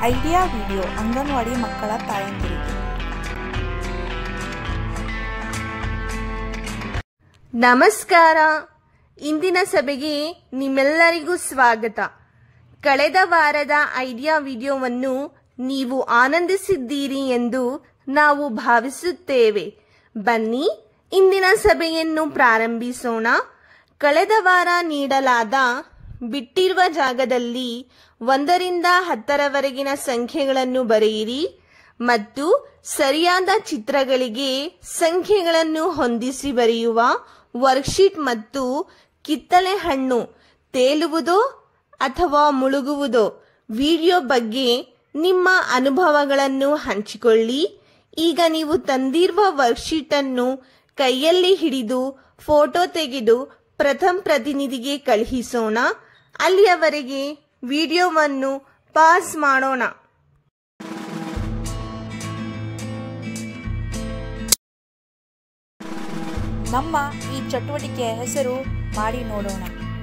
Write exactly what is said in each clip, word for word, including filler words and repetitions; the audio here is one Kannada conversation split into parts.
ಐಡಿಯಾ ವಿಡಿಯೋ ಅಂಗನವಾಡಿ ಮಕ್ಕಳ ತಾಯಂದಿರಿಗೆ. ನಮಸ್ಕಾರ. ಇಂದಿನ ಸಭೆಗೆ ನಿಮ್ಮೆಲ್ಲರಿಗೂ ಸ್ವಾಗತ. ಕಳೆದ ವಾರದ ಐಡಿಯಾ ವಿಡಿಯೋವನ್ನು ನೀವು ಆನಂದಿಸಿದ್ದೀರಿ ಎಂದು ನಾವು ಭಾವಿಸುತ್ತೇವೆ. ಬನ್ನಿ ಇಂದಿನ ಸಭೆಯನ್ನು ಪ್ರಾರಂಭಿಸೋಣ. ಕಳೆದ ವಾರ ನೀಡಲಾದ ಬಿಟ್ಟಿರುವ ಜಾಗದಲ್ಲಿ ಒಂದರಿಂದ ಹತ್ತರವರೆಗಿನ ಸಂಖ್ಯೆಗಳನ್ನು ಬರೆಯಿರಿ ಮತ್ತು ಸರಿಯಾದ ಚಿತ್ರಗಳಿಗೆ ಸಂಖ್ಯೆಗಳನ್ನು ಹೊಂದಿಸಿ ಬರೆಯುವ ವರ್ಕ್ಶೀಟ್ ಮತ್ತು ಕಿತ್ತಳೆ ಹಣ್ಣು ತೇಲುವುದೋ ಅಥವಾ ಮುಳುಗುವುದೋ ವಿಡಿಯೋ ಬಗ್ಗೆ ನಿಮ್ಮ ಅನುಭವಗಳನ್ನು ಹಂಚಿಕೊಳ್ಳಿ. ಈಗ ನೀವು ತಂದಿರುವ ವರ್ಕ್ಶೀಟ್ ಅನ್ನು ಕೈಯಲ್ಲಿ ಹಿಡಿದು ಫೋಟೋ ತೆಗೆದು ಪ್ರಥಮ ಪ್ರತಿನಿಧಿಗೆ ಕಳುಹಿಸೋಣ. ಅಲ್ಲಿಯವರೆಗೆ ವಿಡಿಯೋವನ್ನು ಪಾಸ್ ಮಾಡೋಣ. ನಮ್ಮ ಈ ಚಟುವಟಿಕೆಯ ಹೆಸರು ಮಾಡಿ ನೋಡೋಣ.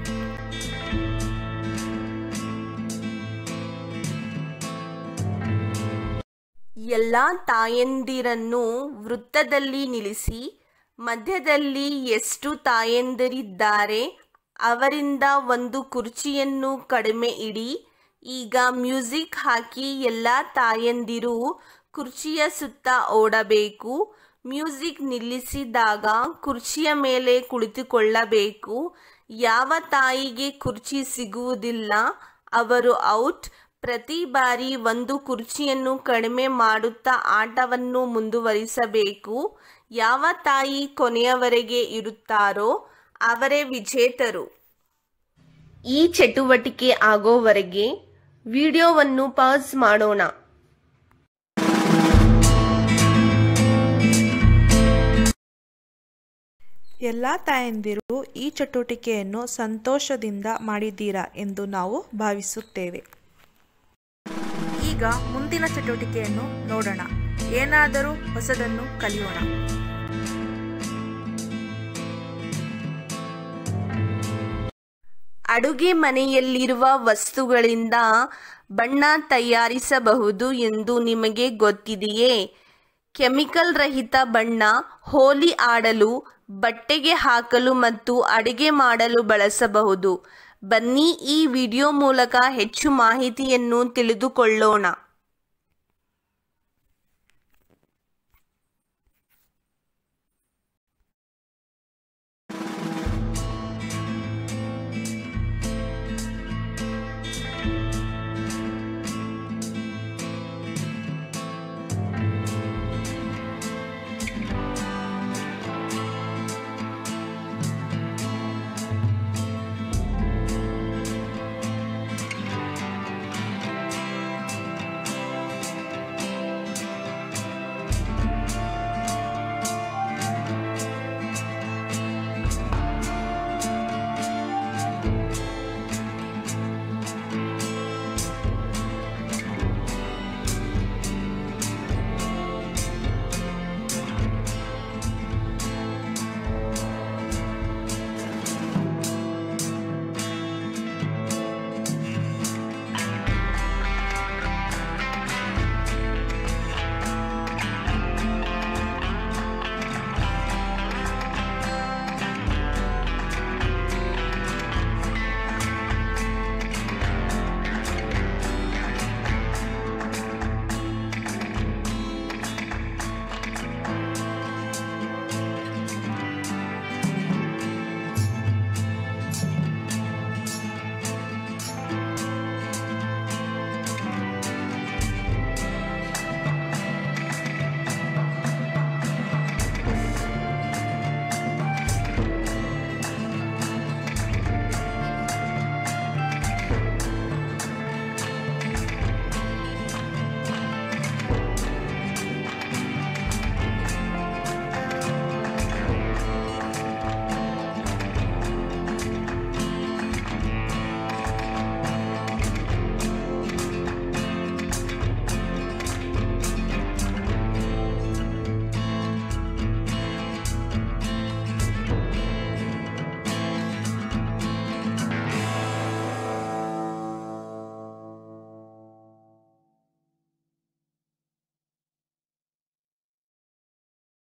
ಎಲ್ಲ ತಾಯಂದಿರನ್ನು ವೃತ್ತದಲ್ಲಿ ನಿಲ್ಲಿಸಿ ಮಧ್ಯದಲ್ಲಿ ಎಷ್ಟು ತಾಯಂದಿರಿದ್ದಾರೆ ಅವರಿಂದ ಒಂದು ಕುರ್ಚಿಯನ್ನು ಕಡಿಮೆ ಇಡಿ. ಈಗ ಮ್ಯೂಸಿಕ್ ಹಾಕಿ ಎಲ್ಲ ತಾಯಂದಿರು ಕುರ್ಚಿಯ ಸುತ್ತ ಓಡಬೇಕು. ಮ್ಯೂಸಿಕ್ ನಿಲ್ಲಿಸಿದಾಗ ಕುರ್ಚಿಯ ಮೇಲೆ ಕುಳಿತುಕೊಳ್ಳಬೇಕು. ಯಾವ ತಾಯಿಗೆ ಕುರ್ಚಿ ಸಿಗುವುದಿಲ್ಲ ಅವರು ಔಟ್. ಪ್ರತಿ ಬಾರಿ ಒಂದು ಕುರ್ಚಿಯನ್ನು ಕಡಿಮೆ ಮಾಡುತ್ತಾ ಆಟವನ್ನು ಮುಂದುವರಿಸಬೇಕು. ಯಾವ ತಾಯಿ ಕೊನೆಯವರೆಗೆ ಇರುತ್ತಾರೋ ಅವರೇ ವಿಜೇತರು. ಈ ಚಟುವಟಿಕೆ ಆಗೋವರೆಗೆ ವಿಡಿಯೋವನ್ನು ಪಾಸ್ ಮಾಡೋಣ. ಎಲ್ಲ ತಾಯಂದಿರು ಈ ಚಟುವಟಿಕೆಯನ್ನು ಸಂತೋಷದಿಂದ ಮಾಡಿದ್ದೀರಾ ಎಂದು ನಾವು ಭಾವಿಸುತ್ತೇವೆ. ಈಗ ಮುಂದಿನ ಚಟುವಟಿಕೆಯನ್ನು ನೋಡೋಣ. ಏನಾದರೂ ಹೊಸದನ್ನು ಕಲಿಯೋಣ. ಅಡುಗೆ ಮನೆಯಲ್ಲಿರುವ ವಸ್ತುಗಳಿಂದ ಬಣ್ಣ ತಯಾರಿಸಬಹುದು ಎಂದು ನಿಮಗೆ ಗೊತ್ತಿದೆಯೇ? ಕೆಮಿಕಲ್ ರಹಿತ ಬಣ್ಣ ಹೋಲಿ ಆಡಲು, ಬಟ್ಟೆಗೆ ಹಾಕಲು ಮತ್ತು ಅಡುಗೆ ಮಾಡಲು ಬಳಸಬಹುದು. ಬನ್ನಿ ಈ ವಿಡಿಯೋ ಮೂಲಕ ಹೆಚ್ಚು ಮಾಹಿತಿಯನ್ನು ತಿಳಿದುಕೊಳ್ಳೋಣ.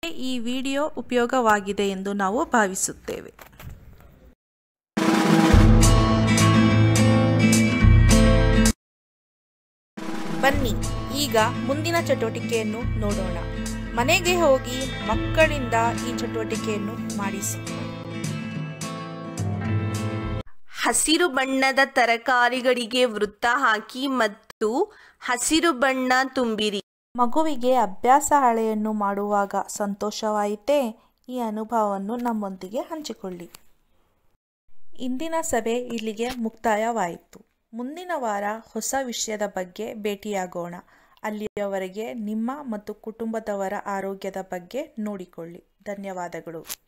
ಈ ವಿಡಿಯೋ ಉಪಯೋಗವಾಗಿದೆ ಎಂದು ನಾವು ಭಾವಿಸುತ್ತೇವೆ. ಬನ್ನಿ ಈಗ ಮುಂದಿನ ಚಟುವಟಿಕೆಯನ್ನು ನೋಡೋಣ. ಮನೆಗೆ ಹೋಗಿ ಮಕ್ಕಳಿಂದ ಈ ಚಟುವಟಿಕೆಯನ್ನು ಮಾಡಿಸಿ. ಹಸಿರು ಬಣ್ಣದ ತರಕಾರಿಗಳಿಗೆ ವೃತ್ತ ಹಾಕಿ ಮತ್ತು ಹಸಿರು ಬಣ್ಣ ತುಂಬಿರಿ. ಮಗುವಿಗೆ ಅಭ್ಯಾಸ ಹಾಳೆಯನ್ನು ಮಾಡುವಾಗ ಸಂತೋಷವಾಯಿತೇ? ಈ ಅನುಭವವನ್ನು ನಮ್ಮೊಂದಿಗೆ ಹಂಚಿಕೊಳ್ಳಿ. ಇಂದಿನ ಸಭೆ ಇಲ್ಲಿಗೆ ಮುಕ್ತಾಯವಾಯಿತು. ಮುಂದಿನ ವಾರ ಹೊಸ ವಿಷಯದ ಬಗ್ಗೆ ಭೇಟಿಯಾಗೋಣ. ಅಲ್ಲಿಯವರೆಗೆ ನಿಮ್ಮ ಮತ್ತು ಕುಟುಂಬದವರ ಆರೋಗ್ಯದ ಬಗ್ಗೆ ನೋಡಿಕೊಳ್ಳಿ. ಧನ್ಯವಾದಗಳು.